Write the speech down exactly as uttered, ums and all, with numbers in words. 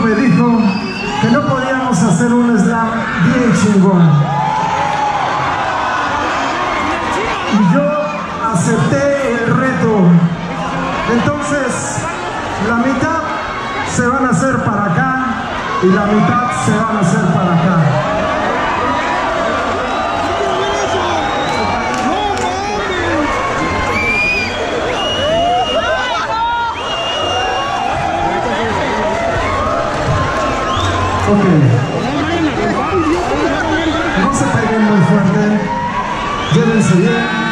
me dijo que no podíamos hacer un slam bien chingón. Y yo acepté el reto. Entonces, la mitad se van a hacer para acá y la mitad se van a hacer para acá. Ok. No se peguen muy fuerte. Llévense bien.